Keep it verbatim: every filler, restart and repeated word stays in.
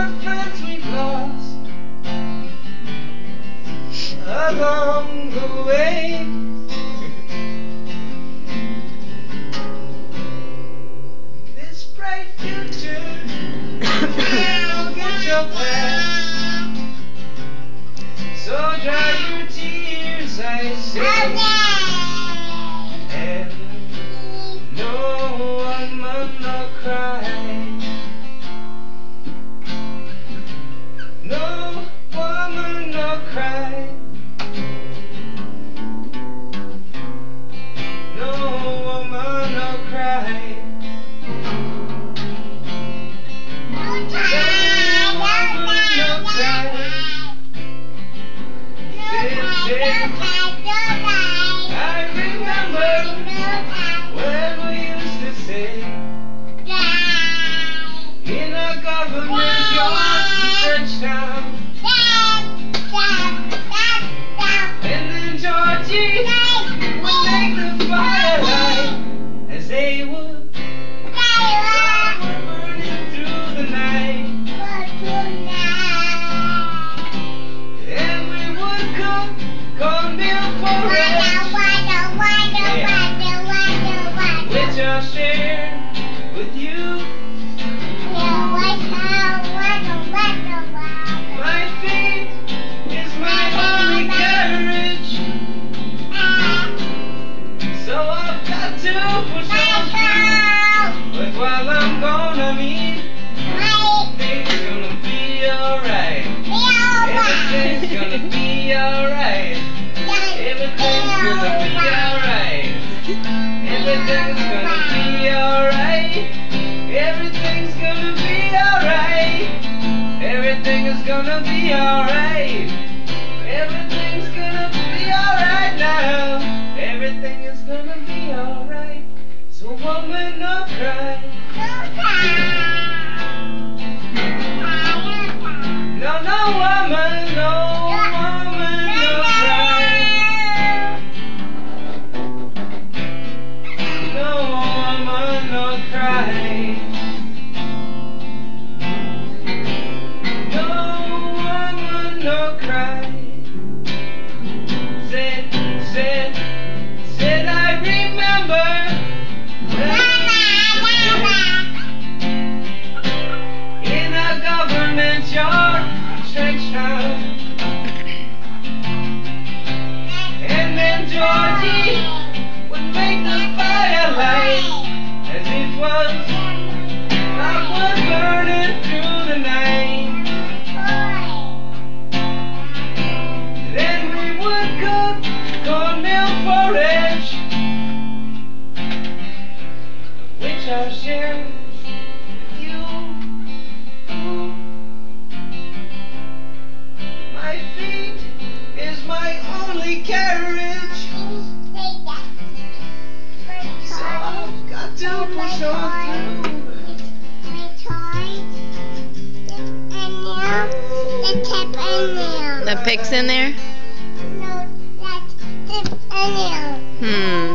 the friends we've lost along the way. This bright future will get your past. So dry your tears, I say, and no one must cry. No woman no cry. No woman no cry. No woman no cry. I remember when we used to say in a government yard in Churchtown, and then Georgie would make the firelight as they would burning through the night, and we would cook cornmeal porridge, which I'll share with you. My feet is my only carriage, so I've got to push on through. But while I'm gone, I mean, everything's gonna be alright. Everything's gonna be alright. Everything's gonna be alright. Everything's gonna be alright. Everything's gonna be alright. Everything is gonna be alright. Everything's gonna be alright now. Everything is gonna be alright. So woman, no cry. No, no woman, no woman, no cry. No woman, no cry. No cry. Said, said, said I remember in a government yard in Churchtown, and then Georgie would make the firelight as it was like wood burning through the night. Cook cornmeal porridge, which I'll share with you. My feet is my only carriage, so I've got to push on through. The pig's in there? No, that's the onion. Hmm.